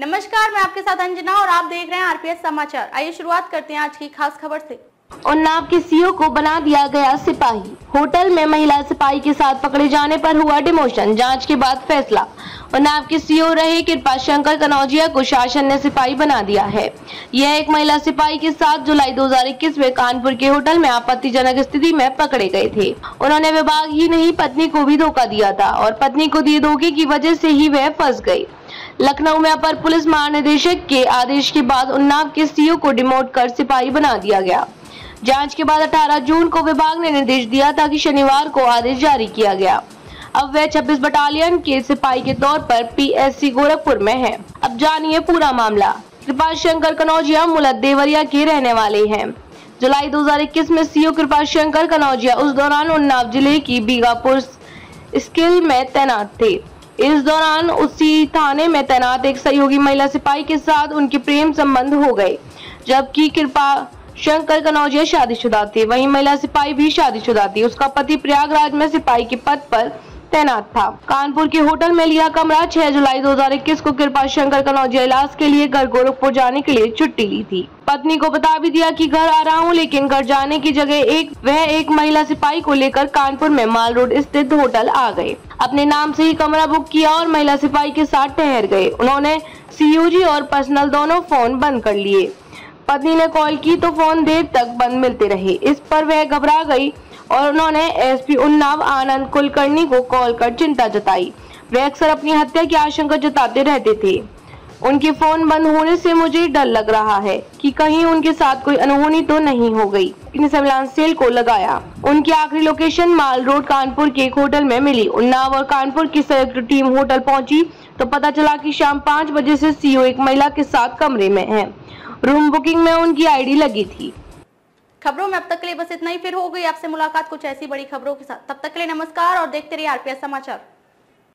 नमस्कार, मैं आपके साथ अंजना और आप देख रहे हैं आरपीएस समाचार। आइए शुरुआत करते हैं आज की खास खबर से। उन्नाव के सीओ को बना दिया गया सिपाही। होटल में महिला सिपाही के साथ पकड़े जाने पर हुआ डिमोशन, जांच के बाद फैसला। उन्नाव के सीओ रहे कृपा शंकर कनौजिया को शासन ने सिपाही बना दिया है। यह एक महिला सिपाही के साथ जुलाई 2021 में कानपुर के होटल में आपत्तिजनक स्थिति में पकड़े गए थे। उन्होंने विभाग ही नहीं पत्नी को भी धोखा दिया था और पत्नी को दिए धोखे की वजह से ही वह फंस गई। लखनऊ में अपर पुलिस महानिदेशक के आदेश के बाद उन्नाव के सीओ को डिमोट कर सिपाही बना दिया गया। जांच के बाद 18 जून को विभाग ने निर्देश दिया था कि शनिवार को आदेश जारी किया गया। अब वह 26 बटालियन के सिपाही के तौर पर पीएससी गोरखपुर में है। अब जानिए पूरा मामला। कृपा शंकर कनौजिया मूलतः देवरिया के रहने वाले हैं। जुलाई 2021 में सीओ कृपा शंकर कनौजिया उस दौरान उन्नाव जिले की बीघापुर स्किल में तैनात थे। इस दौरान उसी थाने में तैनात एक सहयोगी महिला सिपाही के साथ उनके प्रेम संबंध हो गए, जबकि कृपा शंकर कनौजिया शादीशुदा थे। वहीं महिला सिपाही भी शादीशुदा थी। उसका पति प्रयागराज में सिपाही के पद पर तैनात था। कानपुर के होटल में लिया कमरा। 6 जुलाई 2021 को कृपा शंकर कनौजिया इलाज के लिए घर गोरखपुर जाने के लिए छुट्टी ली थी। पत्नी को बता भी दिया कि घर आ रहा हूं, लेकिन घर जाने की जगह वह एक महिला सिपाही को लेकर कानपुर में माल रोड स्थित होटल आ गए। अपने नाम से ही कमरा बुक किया और महिला सिपाही के साथ ठहर गए। उन्होंने सीयूजी और पर्सनल दोनों फोन बंद कर लिए। पत्नी ने कॉल की तो फोन देर तक बंद मिलते रहे। इस पर वह घबरा गई और उन्होंने एसपी उन्नाव आनंद कुलकर्णी को कॉल कर चिंता जताई। वे अक्सर अपनी हत्या की आशंका जताते रहते थे। उनके फोन बंद होने से मुझे डर लग रहा है कि कहीं उनके साथ कोई अनहोनी तो नहीं हो गई। सर्विलांस सेल को लगाया। उनकी आखिरी लोकेशन माल रोड कानपुर के एक होटल में मिली। उन्नाव और कानपुर की संयुक्त टीम होटल पहुंची तो पता चला कि शाम 5 बजे से सीओ एक महिला के साथ कमरे में है। रूम बुकिंग में उनकी आईडी लगी थी। खबरों में अब तक के लिए बस इतना ही। फिर हो गई आपसे मुलाकात कुछ ऐसी बड़ी खबरों के साथ। तब तक के लिए नमस्कार और देखते रहिए आरपीएस समाचार।